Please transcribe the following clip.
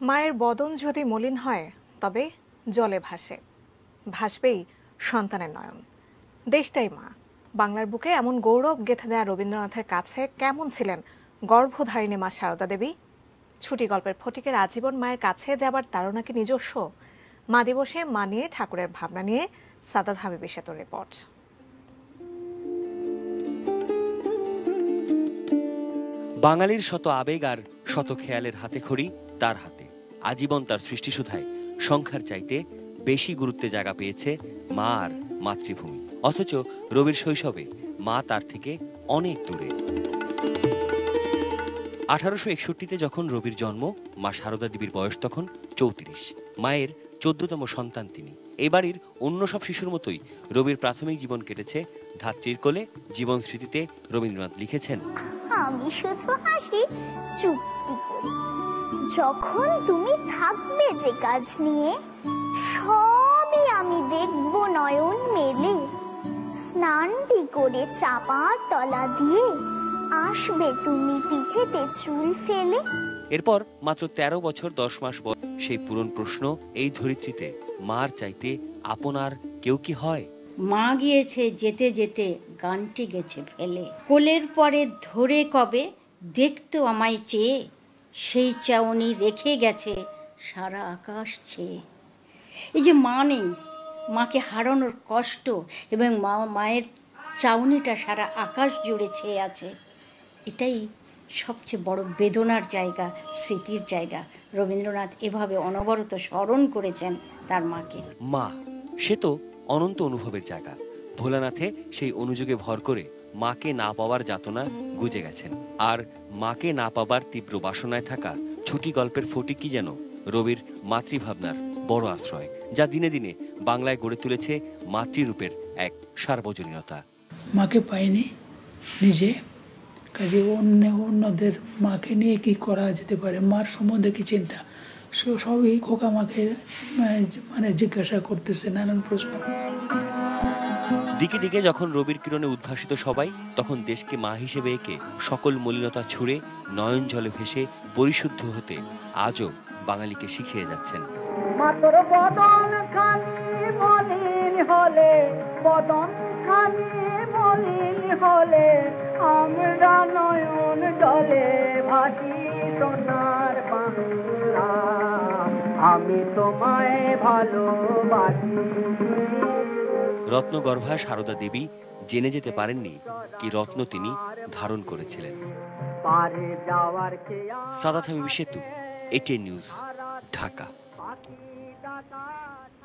মায়ের বদন যদি মলিন হয় তবে জলে ভাসে, ভাসবেই সন্তানের নয়ন। দেশটাই মা। বাংলার বুকে এমন গৌরব গেঁথে দেয়া রবীন্দ্রনাথের কাছে কেমন ছিলেন গর্ভধারিণী মা সারদা দেবী? ছুটি গল্পের ফটিকের আজীবন মায়ের কাছে যাবার তাড়না কি নিজস্ব? মা দিবসে মা নিয়ে ঠাকুরের ভাবনা নিয়ে সাদাত হাবিবের সেতুর রিপোর্ট। বাঙালির শত আবেগ আর শত খেয়ালের হাতে খড়ি তার হাতে। আজীবন তার সৃষ্টিসুধায় সংখ্যার চাইতে বেশি গুরুত্বে জায়গা পেয়েছে মা আর মাতৃভূমি। অথচ রবির শৈশবে মা তার থেকে অনেক দূরে। 1861-তে যখন রবির জন্ম, মা সারদা দেবীর বয়স তখন 34। মায়ের 14তম সন্তান তিনি। এই বাড়ির অন্য সব শিশুর মতোই রবির প্রাথমিক জীবন কেটেছে ধাত্রীর কোলে। জীবন স্মৃতিতে রবীন্দ্রনাথ লিখেছেন, আমি শুধু হাসি চুপটি করে, যখন তুমি থাকবে যে কাজ নিয়ে, সবই আমি দেখব নয়ন মেলে। স্নানটি করে চাপার তলা দিয়ে আসবে তুমি পিঠেতে চুল ফেলে। এরপর মাত্র 13 বছর 10 মাস বয়স সেই পুরন প্রশ্ন এই ধরিত্রীতে, মার চাইতে আপনার কেউ কি হয়? মা গিয়েছে যেতে যেতে গানটি গেছে ফেলে, কোলের পরে ধরে কবে দেখতো আমায় চেয়ে, সেই চাউনি রেখে গেছে সারা আকাশ ছেয়ে। এই যে মা নেই, মাকে হারানোর কষ্ট এবং মায়ের চাউনিটা সারা আকাশ জুড়ে ছেয়ে আছে, এটাই সবচেয়ে বড় বেদনার জায়গা, স্মৃতির জায়গা। রবীন্দ্রনাথ এভাবে অনবরত স্মরণ করেছেন তার মাকে। মা, সে তো অনন্ত অনুভবের জায়গা। ভোলানাথে সেই অনুযোগে ভর করে মাকে না পাওয়ার যাতনা গুজে গেছেন। আর মাকে না পাবার তীব্র বাসনায় থাকা ছুটি গল্পের ফটিকই যেন রবির মাতৃভাবনার বড় আশ্রয়, যা দিনে দিনে বাংলায় গড়ে তুলেছে মাতৃরূপের এক সার্বজনীনতা। মাকে পাইনি নিজে, কাজে অন্যদের মাকে নিয়ে কি করা যেতে পারে, মার সম্বন্ধে কি চিন্তা, সবই খোকা মাকে মানে জিজ্ঞাসা করতেছে নানান প্রশ্ন। দিকে দিকে যখন রবির কিরণে উদ্ভাসিত সবাই, তখন দেশকে মা হিসেবে একে সকল মলিনতা ছুঁড়ে নয়ন জলে ভেসে পরিশুদ্ধ হতে আজও বাঙালিকে শিখিয়ে যাচ্ছেন। মাতর বদন খানি মলিন হলে, বদন খানি মলিন হলে, আমরা নয়ন জলে ভাসি সোনার বাংলা, আমি তোমায় ভালোবাসি। রত্নগর্ভা সারদা দেবী জেনে যেতে পারেননি কি রত্ন তিনি ধারণ করেছিলেন। সাদাত হাবিব সেতু, এটিএন নিউজ, ঢাকা।